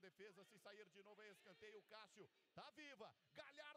defesa, se sair de novo é escanteio, o Cássio tá viva, Galhardo